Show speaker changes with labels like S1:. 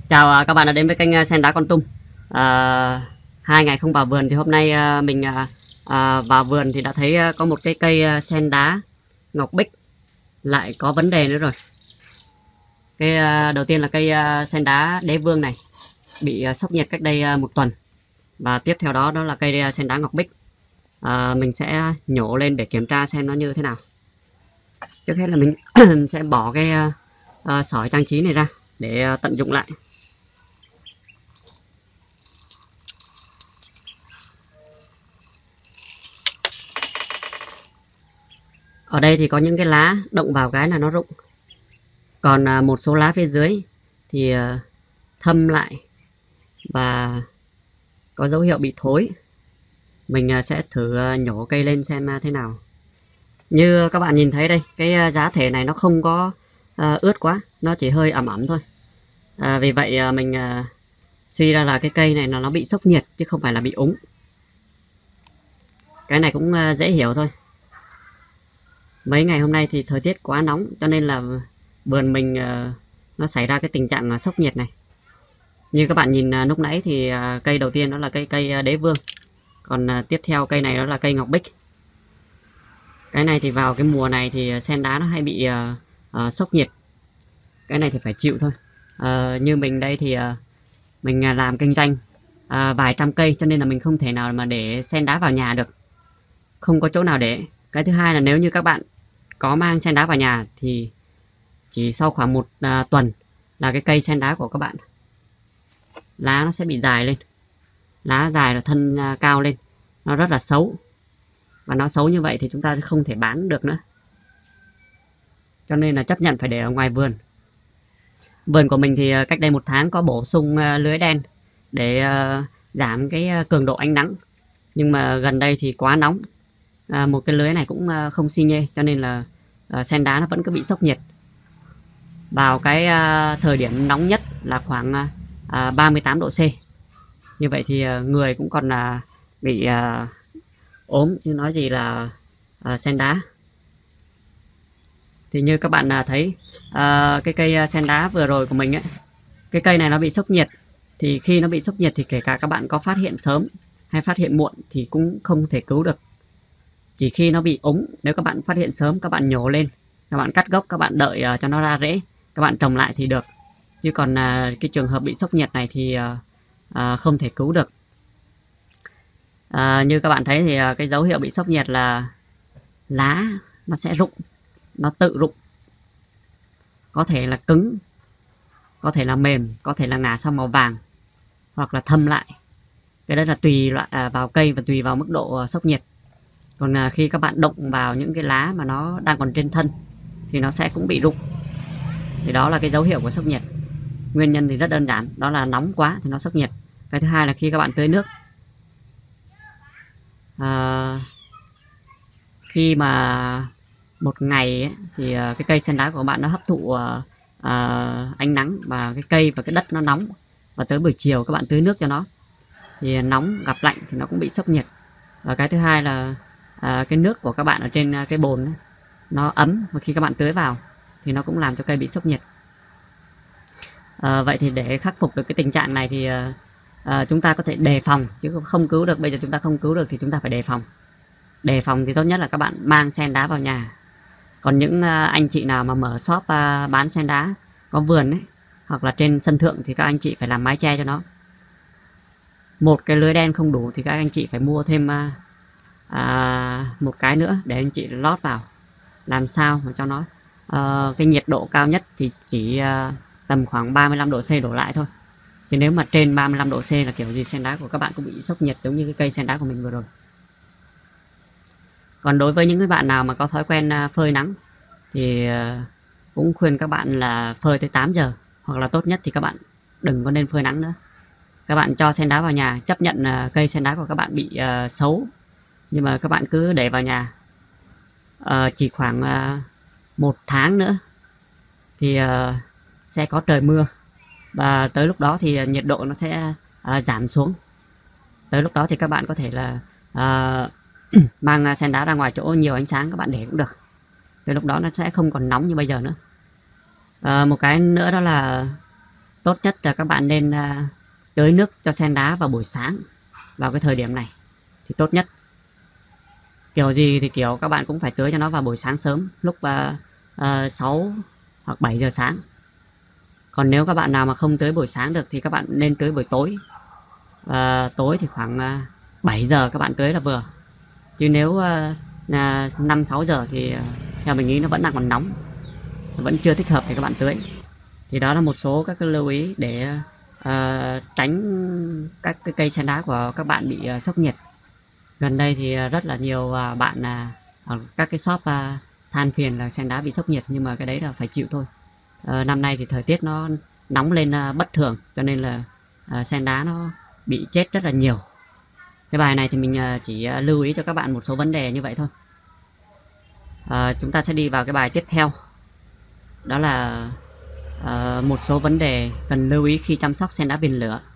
S1: Chào các bạn đã đến với kênh Sen Đá Con Tum. À, 2 ngày không vào vườn thì hôm nay mình vào vườn thì đã thấy có một cái cây sen đá ngọc bích lại có vấn đề nữa rồi. Cái đầu tiên là cây sen đá đế vương này bị sốc nhiệt cách đây 1 tuần, và tiếp theo đó là cây sen đá ngọc bích. Mình sẽ nhổ lên để kiểm tra xem nó như thế nào. Trước hết là mình sẽ bỏ cái sỏi trang trí này ra để tận dụng lại. Ở đây thì có những cái lá động vào cái là nó rụng. Còn một số lá phía dưới thì thâm lại và có dấu hiệu bị thối. Mình sẽ thử nhổ cây lên xem thế nào. Như các bạn nhìn thấy đây, cái giá thể này nó không có ướt quá, nó chỉ hơi ẩm ẩm thôi. Vì vậy mình suy ra là cái cây này nó bị sốc nhiệt chứ không phải là bị úng. Cái này cũng dễ hiểu thôi. Mấy ngày hôm nay thì thời tiết quá nóng cho nên là vườn mình nó xảy ra cái tình trạng sốc nhiệt này. Như các bạn nhìn lúc nãy thì cây đầu tiên đó là cây đế vương. Còn tiếp theo cây này đó là cây ngọc bích. Cái này thì vào cái mùa này thì sen đá nó hay bị sốc nhiệt. Cái này thì phải chịu thôi. Như mình đây thì mình làm kinh doanh vài trăm cây cho nên là mình không thể nào mà để sen đá vào nhà được. Không có chỗ nào để. Cái thứ hai là nếu như các bạn có mang sen đá vào nhà thì chỉ sau khoảng 1 tuần là cái cây sen đá của các bạn lá nó sẽ bị dài lên. Lá dài là thân cao lên. Nó rất là xấu. Và nó xấu như vậy thì chúng ta không thể bán được nữa. Cho nên là chấp nhận phải để ở ngoài vườn. Vườn của mình thì cách đây 1 tháng có bổ sung lưới đen để giảm cái cường độ ánh nắng. Nhưng mà gần đây thì quá nóng. Một cái lưới này cũng không xi nhê cho nên là sen đá nó vẫn cứ bị sốc nhiệt. Vào cái thời điểm nóng nhất là khoảng 38 độ C. Như vậy thì người cũng còn bị ốm chứ nói gì là sen đá. Thì như các bạn thấy cái cây sen đá vừa rồi của mình ấy, cái cây này nó bị sốc nhiệt. Thì khi nó bị sốc nhiệt thì kể cả các bạn có phát hiện sớm hay phát hiện muộn thì cũng không thể cứu được. Chỉ khi nó bị úng, nếu các bạn phát hiện sớm, các bạn nhổ lên, các bạn cắt gốc, các bạn đợi cho nó ra rễ, các bạn trồng lại thì được. Chứ còn cái trường hợp bị sốc nhiệt này thì không thể cứu được. Như các bạn thấy thì cái dấu hiệu bị sốc nhiệt là lá nó sẽ rụng, nó tự rụng. Có thể là cứng, có thể là mềm, có thể là ngả sang màu vàng, hoặc là thâm lại. Cái đấy là tùy loại vào cây và tùy vào mức độ sốc nhiệt. Còn khi các bạn động vào những cái lá mà nó đang còn trên thân thì nó sẽ cũng bị rụng. Thì đó là cái dấu hiệu của sốc nhiệt. Nguyên nhân thì rất đơn giản, đó là nóng quá thì nó sốc nhiệt. Cái thứ hai là khi các bạn tưới nước, khi mà 1 ngày ấy, thì cái cây sen đá của bạn nó hấp thụ ánh nắng và cái cây và cái đất nó nóng, và tới buổi chiều các bạn tưới nước cho nó thì nóng gặp lạnh thì nó cũng bị sốc nhiệt. Và cái thứ hai là cái nước của các bạn ở trên cái bồn ấy, nó ấm, và khi các bạn tưới vào thì nó cũng làm cho cây bị sốc nhiệt. Vậy thì để khắc phục được cái tình trạng này thì chúng ta có thể đề phòng chứ không cứu được. Bây giờ chúng ta không cứu được thì chúng ta phải đề phòng. Đề phòng thì tốt nhất là các bạn mang sen đá vào nhà. Còn những anh chị nào mà mở shop bán sen đá có vườn ấy, hoặc là trên sân thượng thì các anh chị phải làm mái che cho nó. Một cái lưới đen không đủ thì các anh chị phải mua thêm một cái nữa để anh chị lót vào. Làm sao mà cho nó cái nhiệt độ cao nhất thì chỉ tầm khoảng 35 độ C đổ lại thôi. Chứ nếu mà trên 35 độ C là kiểu gì sen đá của các bạn cũng bị sốc nhiệt giống như cái cây sen đá của mình vừa rồi. Còn đối với những cái bạn nào mà có thói quen phơi nắng thì cũng khuyên các bạn là phơi tới 8 giờ. Hoặc là tốt nhất thì các bạn đừng có nên phơi nắng nữa. Các bạn cho sen đá vào nhà, chấp nhận cây sen đá của các bạn bị xấu, nhưng mà các bạn cứ để vào nhà. Chỉ khoảng 1 tháng nữa thì sẽ có trời mưa. Và tới lúc đó thì nhiệt độ nó sẽ giảm xuống. Tới lúc đó thì các bạn có thể là mang sen đá ra ngoài chỗ nhiều ánh sáng các bạn để cũng được. Tới lúc đó nó sẽ không còn nóng như bây giờ nữa. Một cái nữa đó là tốt nhất là các bạn nên tưới nước cho sen đá vào buổi sáng, vào cái thời điểm này thì tốt nhất. Kiểu gì thì kiểu các bạn cũng phải tưới cho nó vào buổi sáng sớm, lúc 6 hoặc 7 giờ sáng. Còn nếu các bạn nào mà không tưới buổi sáng được thì các bạn nên tưới buổi tối. Tối thì khoảng 7 giờ các bạn tưới là vừa. Chứ nếu 5-6 giờ thì theo mình nghĩ nó vẫn đang còn nóng, vẫn chưa thích hợp để các bạn tưới. Thì đó là một số các cái lưu ý để tránh các cái cây sen đá của các bạn bị sốc nhiệt. Gần đây thì rất là nhiều bạn ở các cái shop than phiền là sen đá bị sốc nhiệt, nhưng mà cái đấy là phải chịu thôi. Năm nay thì thời tiết nó nóng lên bất thường, cho nên là sen đá nó bị chết rất là nhiều. Cái bài này thì mình chỉ lưu ý cho các bạn một số vấn đề như vậy thôi. Chúng ta sẽ đi vào cái bài tiếp theo. Đó là một số vấn đề cần lưu ý khi chăm sóc sen đá viền lửa.